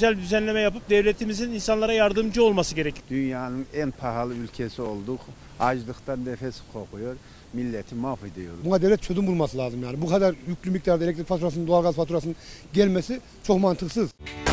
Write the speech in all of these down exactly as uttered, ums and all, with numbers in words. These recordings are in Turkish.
güzel bir düzenleme yapıp devletimizin insanlara yardımcı olması gerekiyor. Dünyanın en pahalı ülkesi olduk. Açlıktan nefes kokuyor. Milleti mahvediyor. Buna devlet çözüm bulması lazım yani. Bu kadar yüklü miktarda elektrik faturasının, doğalgaz faturasının gelmesi çok mantıksız.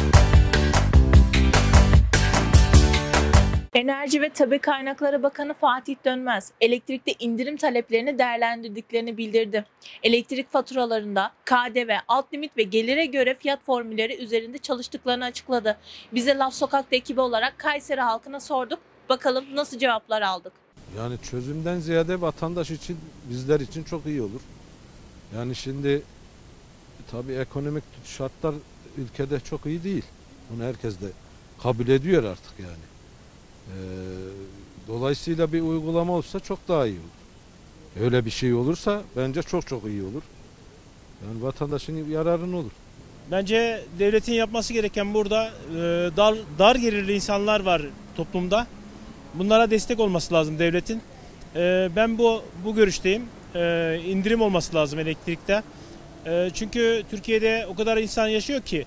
Enerji ve Tabii Kaynakları Bakanı Fatih Dönmez, elektrikte indirim taleplerini değerlendirdiklerini bildirdi. Elektrik faturalarında K D V, alt limit ve gelire göre fiyat formülleri üzerinde çalıştıklarını açıkladı. Bize Laf Sokak'ta ekibi olarak Kayseri halkına sorduk. Bakalım nasıl cevaplar aldık. Yani çözümden ziyade vatandaş için, bizler için çok iyi olur. Yani şimdi tabii ekonomik şartlar ülkede çok iyi değil. Bunu herkes de kabul ediyor artık yani. Ee, dolayısıyla bir uygulama olsa çok daha iyi olur. Öyle bir şey olursa bence çok çok iyi olur. Yani vatandaşın yararına olur. Bence devletin yapması gereken burada e, dar, dar gelirli insanlar var toplumda. Bunlara destek olması lazım devletin. E, ben bu bu görüşteyim. E, indirim olması lazım elektrikte. E, çünkü Türkiye'de o kadar insan yaşıyor ki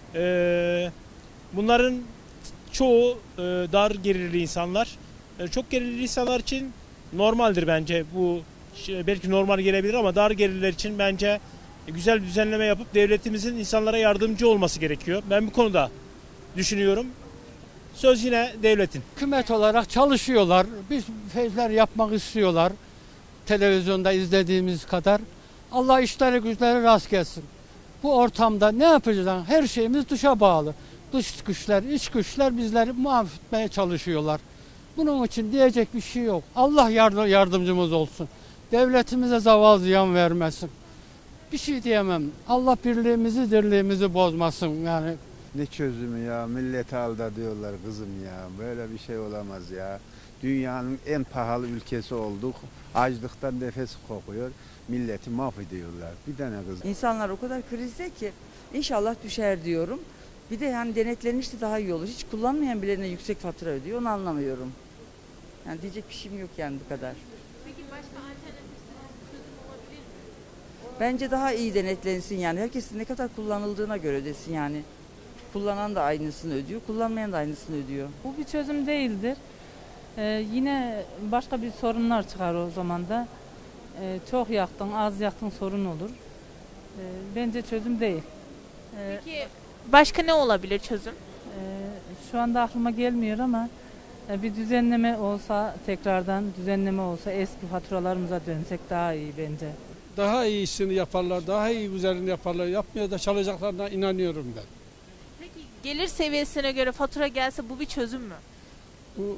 e, bunların çoğu e, dar gelirli insanlar. E, çok gelirli insanlar için normaldir bence bu. Şey, belki normal gelebilir ama dar gelirler için bence güzel bir düzenleme yapıp devletimizin insanlara yardımcı olması gerekiyor. Ben bu konuda düşünüyorum. Söz yine devletin. Hükümet olarak çalışıyorlar. Bir şeyler yapmak istiyorlar. Televizyonda izlediğimiz kadar. Allah işleri güçleri rast gelsin. Bu ortamda ne yapacağız? Her şeyimiz dışa bağlı. Dış güçler, iç güçler bizleri mahvetmeye çalışıyorlar. Bunun için diyecek bir şey yok. Allah yardım, yardımcımız olsun. Devletimize zaval ziyan vermesin. Bir şey diyemem. Allah birliğimizi, dirliğimizi bozmasın yani. Ne çözümü ya? Milleti aldatıyorlar kızım ya. Böyle bir şey olamaz ya. Dünyanın en pahalı ülkesi olduk. Açlıktan nefes kokuyor. Milleti mahvediyorlar. Bir tane kız. İnsanlar o kadar krizde ki inşallah düşer diyorum. Bir de yani denetlenirse daha iyi olur. Hiç kullanmayan birilerine yüksek fatura ödüyor. Onu anlamıyorum. Yani diyecek bir şeyim yok yani bu kadar. Peki başka alternatifsiz çözüm olabilir mi? Bence daha iyi denetlensin yani. Herkesin ne kadar kullanıldığına göre ödesin yani. Kullanan da aynısını ödüyor, kullanmayan da aynısını ödüyor. Bu bir çözüm değildir. Ee, yine başka bir sorunlar çıkar o zaman da. Ee, çok yaktın, az yaktın sorun olur. Ee, bence çözüm değil. Ee, Peki başka ne olabilir çözüm? e, şu anda aklıma gelmiyor ama e, bir düzenleme olsa, tekrardan düzenleme olsa eski faturalarımıza dönsek daha iyi bence. Daha iyisini yaparlar, daha iyi güzelini yaparlar. Yapmaya da çalışacaklarına inanıyorum ben. Peki gelir seviyesine göre fatura gelse bu bir çözüm mü? Bu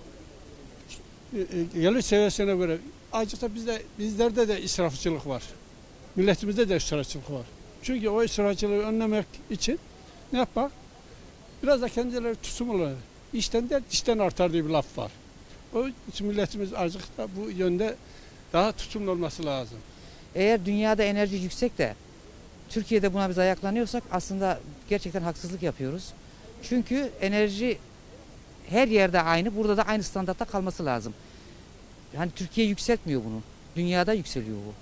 e, gelir seviyesine göre azıcık bizde bizlerde de israfçılık var. Milletimizde de israfçılık var. Çünkü o israfçılığı önlemek için ne yapmak? Biraz da kendileri tutumlular. İşten de dişten artar diye bir laf var. O için milletimiz azıcık da bu yönde daha tutumlu olması lazım. Eğer dünyada enerji yüksek de Türkiye'de buna biz ayaklanıyorsak aslında gerçekten haksızlık yapıyoruz. Çünkü enerji her yerde aynı, burada da aynı standartta kalması lazım. Yani Türkiye yükseltmiyor bunu. Dünyada yükseliyor bu.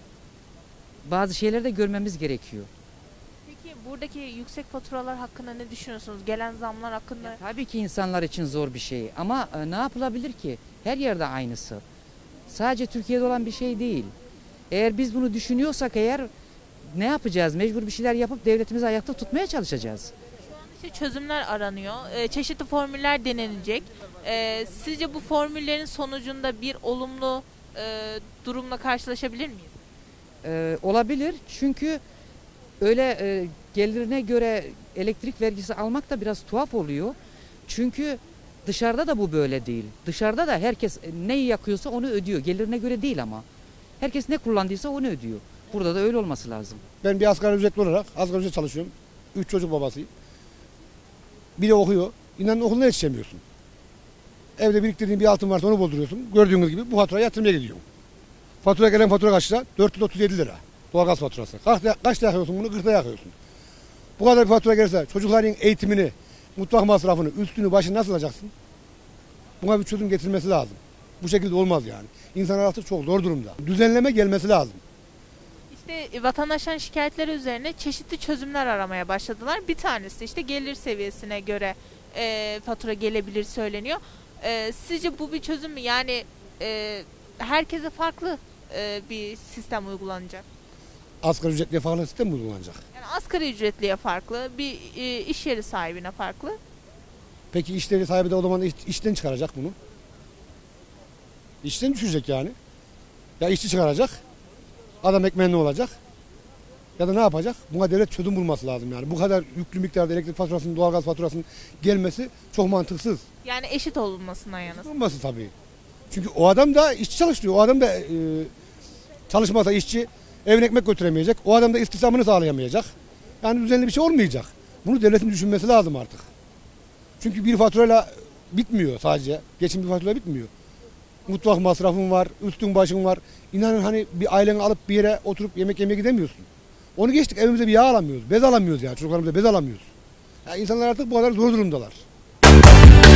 Bazı şeyleri de görmemiz gerekiyor. Peki buradaki yüksek faturalar hakkında ne düşünüyorsunuz? Gelen zamlar hakkında? Ya, tabii ki insanlar için zor bir şey ama e, ne yapılabilir ki? Her yerde aynısı. Sadece Türkiye'de olan bir şey değil. Eğer biz bunu düşünüyorsak eğer ne yapacağız? Mecbur bir şeyler yapıp devletimizi ayakta tutmaya çalışacağız. Şu an işte çözümler aranıyor. Ee, çeşitli formüller denenecek. Ee, sizce bu formüllerin sonucunda bir olumlu e, durumla karşılaşabilir miyiz? Ee, olabilir çünkü öyle e, gelirine göre elektrik vergisi almak da biraz tuhaf oluyor. Çünkü dışarıda da bu böyle değil. Dışarıda da herkes neyi yakıyorsa onu ödüyor. Gelirine göre değil ama. Herkes ne kullandıysa onu ödüyor. Burada da öyle olması lazım. Ben bir asgari ücretli olarak asgari ücret çalışıyorum. Üç çocuk babasıyım. Biri okuyor. İnanın okuluna yetişemiyorsun. Evde biriktirdiğin bir altın varsa onu dolduruyorsun. Gördüğünüz gibi bu faturaya yatırmaya gidiyor. Fatura gelen fatura kaç lira? dört yüz otuz yedi lira. Doğalgaz faturası. Kaç, kaçta yakıyorsun bunu? kırkta yakıyorsun. Bu kadar bir fatura gelirse çocukların eğitimini, mutfak masrafını, üstünü, başını nasıl alacaksın? Buna bir çözüm getirmesi lazım. Bu şekilde olmaz yani. İnsanlar artık çok zor durumda. Düzenleme gelmesi lazım. İşte vatandaşların şikayetleri üzerine çeşitli çözümler aramaya başladılar. Bir tanesi de işte gelir seviyesine göre e, fatura gelebilir söyleniyor. E, sizce bu bir çözüm mü? Yani e, herkese farklı e, bir sistem uygulanacak. Asgari ücretliye farklı sistem mi uygulanacak? Yani asgari ücretliye farklı, bir e, iş yeri sahibine farklı. Peki işleri sahibi de o zaman iş, işten çıkaracak bunu. İşten düşürecek yani. Ya işçi çıkaracak, adam ekmeğinde olacak. Ya da ne yapacak? Buna devlet çözüm bulması lazım yani. Bu kadar yüklü miktarda elektrik faturasının, doğalgaz faturasının gelmesi çok mantıksız. Yani eşit olunmasından yanasın. Olması tabii. Çünkü o adam da işçi çalıştırıyor. O adam da e, çalışmasa işçi evine ekmek götüremeyecek. O adam da istihdamını sağlayamayacak. Yani düzenli bir şey olmayacak. Bunu devletin düşünmesi lazım artık. Çünkü bir faturayla bitmiyor sadece. Geçim bir faturayla bitmiyor. Mutfak masrafın var, üstün başın var. İnanın hani bir aileni alıp bir yere oturup yemek yemeye gidemiyorsun. Onu geçtik, evimize bir yağ alamıyoruz, bez alamıyoruz yani. Çocuklarımıza bez alamıyoruz. Yani insanlar artık bu kadar zor durumdalar.